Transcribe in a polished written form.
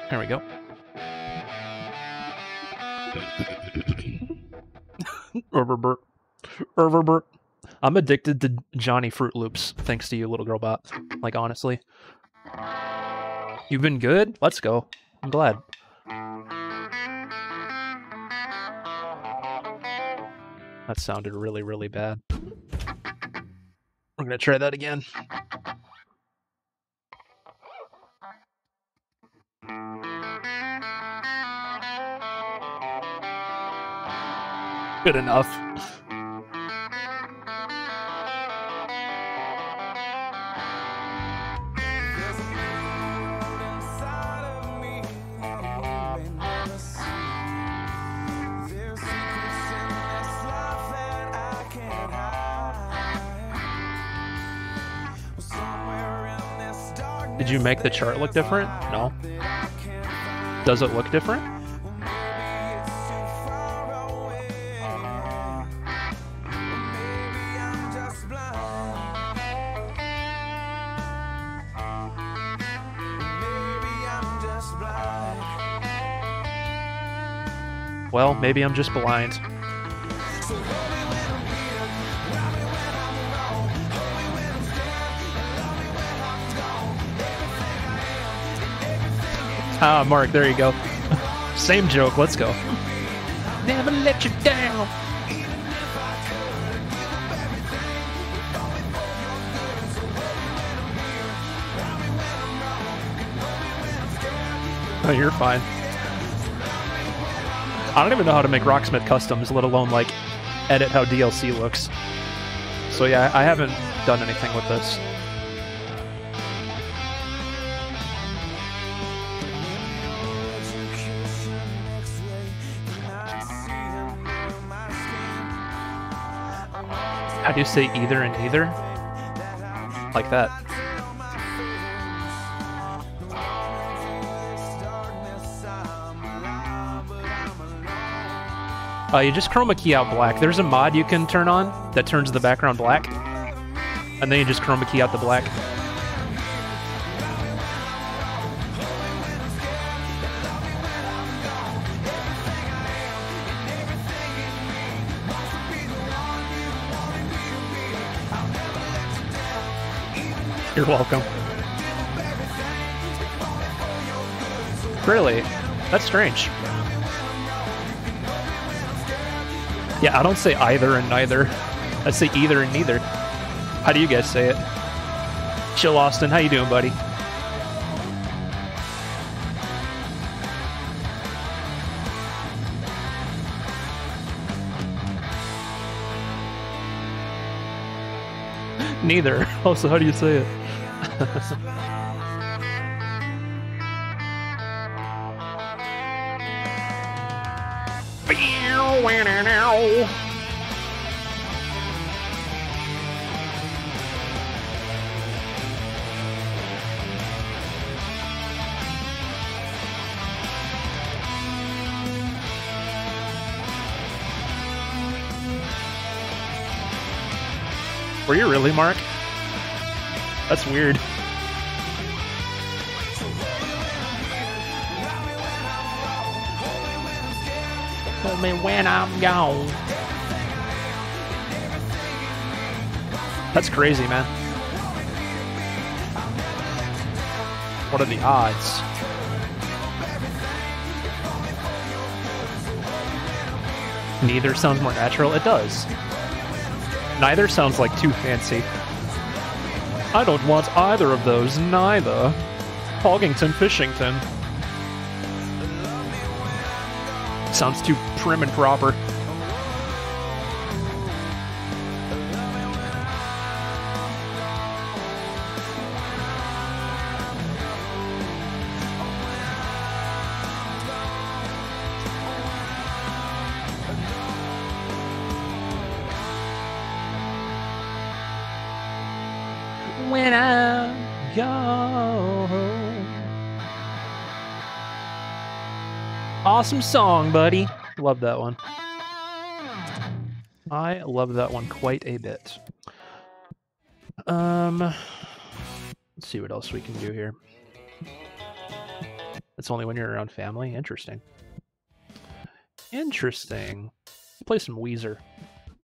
There we go. Overburt. Overburt. I'm addicted to Johnny Fruit Loops, thanks to you, little girl bot. Like, honestly. You've been good? Let's go. I'm glad. That sounded really, really bad. We're gonna try that again. Good enough. Did you make the chart look different? No. Does it look different? Well, maybe I'm just blind. Ah, Mark, there you go. Same joke, let's go. Never let you down. Oh, you're fine. I don't even know how to make Rocksmith customs, let alone, like, edit how DLC looks. So yeah, I haven't done anything with this. How do you say either and neither? Like that. You just chroma key out black. There's a mod you can turn on that turns the background black. And then you just chroma key out the black. You're welcome. Really? That's strange. Yeah, I don't say either and neither. I say either and neither. How do you guys say it? Chill Austin, how you doing, buddy? Neither. Also, how do you say it? Were you really, Mark? That's weird. Tell me when I'm gone. That's crazy, man. What are the odds? Neither sounds more natural. It does. Neither sounds like too fancy. I don't want either of those, neither. Hoggington, Fishington. Sounds too prim and proper. When I go home. Awesome song, buddy. Love that one. I love that one quite a bit. Let's see what else we can do here. Let's It's only when you're around family. Interesting. Interesting. Play some Weezer.